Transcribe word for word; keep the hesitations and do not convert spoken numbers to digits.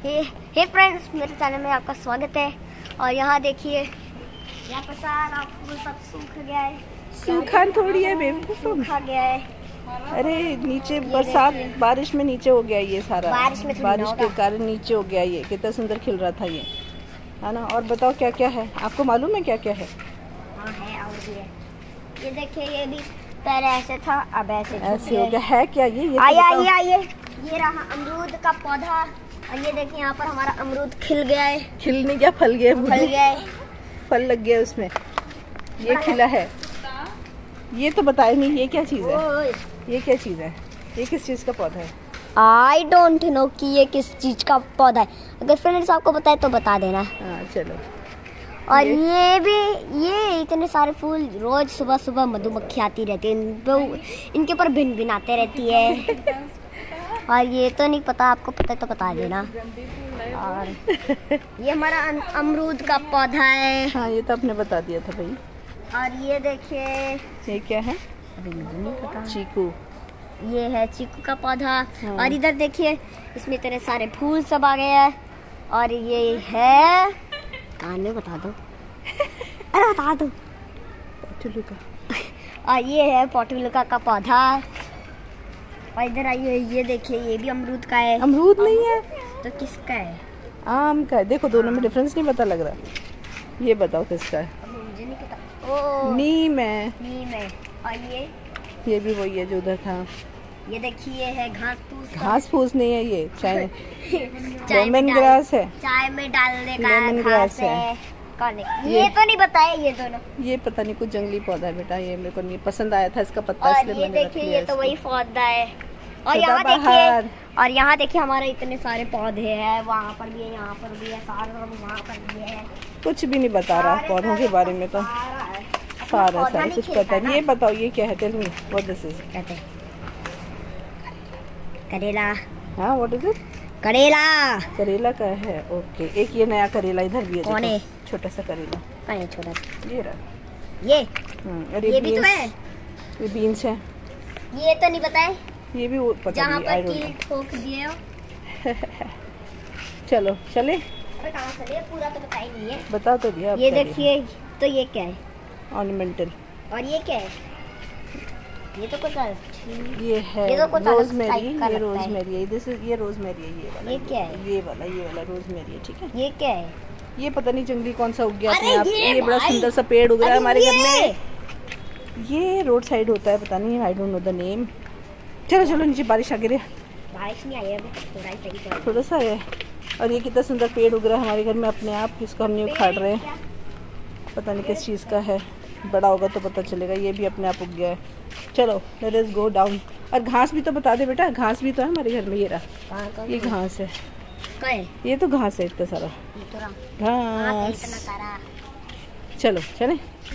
हे हे friends, मेरे channel में आपका स्वागत है। और यहाँ देखिए, यहाँ पर सारा फूल सब सूख गया है। सूखा थोड़ी है बेवकूफ, सूखा गया है। अरे नीचे बरसात बारिश में नीचे हो गया ये सारा, बारिश में बारिश के कारण नीचे हो गया ये। कितना सुंदर खिल रहा था ये, है ना। और बताओ क्या क्या है, आपको मालूम है क्या क्या है? हाँ है, और भी है। ये देखिए, ये भी पहले ऐसे था, अब ऐसे ऐसे हो गया है। क्या ये ये आइए आइए आइए, ये रहा अमरूद का पौधा। और ये देखिए, यहाँ पर हमारा अमरूद खिल गया है। खिल नहीं गया, फल गया, फल गया है, फल लग गया उसमें। ये खिला है। ये तो बताए नहीं, ये क्या चीज़ है? ये क्या चीज़ है? ये किस चीज़ का पौधा है? आई डोंट नो कि ये किस चीज़ का पौधा है। अगर फ्रेंड्स आपको बताए तो बता देना। हाँ चलो। और ये, ये भी, ये इतने सारे फूल रोज सुबह सुबह मधुमक्खी आती रहती है, इन पे इनके ऊपर भिन भिन आते रहती है। और ये तो नहीं पता, आपको पता है तो बता देना। और ये हमारा अमरूद का पौधा है। हाँ ये तो आपने बता दिया था भाई। और ये देखिए, ये क्या है? अभी मुझे नहीं पता। चीकू। ये है चीकू का पौधा। हाँ। और इधर देखिए, इसमें इतने सारे फूल सब आ गए हैं। और ये है, कान में बता दो। अरे बता दो। पोटुलुका। और ये है पोटुलुका का पौधा। और इधर आइए, ये देखिए, ये भी अमरूद का है। अमरूद नहीं है तो किसका है? आम का है। देखो दोनों में डिफरेंस नहीं पता लग रहा। ये बताओ किसका है? अब मुझे नहीं पता। ओ नीम है। नीम है। और ये ये भी वही है जो उधर था। ये देखिए, ये है घास फूस। घास फूस नहीं है, ये चाय चाय में लेमन डाल- ग्रास है। चाय में डालने का लेमन घास ग्रास है। है। कौन है? ये- ये तो नहीं बताया, ये दोनों। ये पता नहीं कुछ जंगली पौधा है बेटा, ये मेरे को नहीं पसंद आया था इसका पत्ता, और इसलिए ये मैंने रख देखिए, लिया ये तो इसको। वही पौधा है। और यहाँ सदाबहार। देखिए, और यहाँ देखिए हमारे इतने सारे पौधे हैं। वहाँ पर भी है, यहाँ पर भी है, सारा वहाँ पर भी है। कुछ भी नहीं बता रहा पौधों के बारे में तो। सारा है। सारा पौधा सारा नहीं कुछ खिलता पता ना। नहीं। ये बताओ ये क्या है? Tell me what this is. कहते हैं करेला। हाँ व्हाट इज इट? करेला। करेला का है, ओके। एक ये नया करेला इधर भी है। कौन है? देखो, छोटा सा करेला। कहाँ है छोटा सा? ये रहा। ये हम्म, और ये भी तो beans- है। ये बीन्स है। ये तो नहीं बताए, ये भी वो- पता जहाँ नहीं, I पर don't कील know। ठोक दिए हो। चलो चले, अबे कहाँ चले, पूरा तो बताई नहीं है। बता तो दिया। ये देखिए, तो ये क्या है? ऑर्नामेंटल। और ये क्या है? ये तो कुछ अलग- ये है ये तो कुछ अलग रोजमेरी। टाइप का ये लगता है। रोजमेरी है। दिस इज ये रोजमेरी है। ये वाला ये क्या है? ये वाला ये वाला रोजमेरी है, ठीक है। ये क्या है? ये पता नहीं जंगली कौन सा उग गया अरे अपने आप। ये ये बड़ा भाई! सुंदर सा पेड़ उग रहा है अरे हमारे घर ये! में। ये रोड साइड होता है, पता नहीं, I don't know the name. चलो चलो नीचे, बारिश आ गई है। बारिश नहीं आई है अभी, थोड़ा ही सही चल थोड़ा सा है। और ये कितना सुंदर पेड़ उग रहा है हमारे घर में अपने आप, इसको हम नहीं उखाड़ रहे हैं। क्या? पता नहीं किस चीज़ का है, बड़ा होगा तो पता चलेगा। ये भी अपने आप उग गया है। चलो लेट अस गो डाउन। और घास भी तो बता दे बेटा, घास भी तो है हमारे घर में। ये रहा, कहाँ कहाँ ये घास है। कहाँ है? ये तो घास है इतना सारा ये तो रहा। कहाँ से घास। इतना सारा? चलो चले।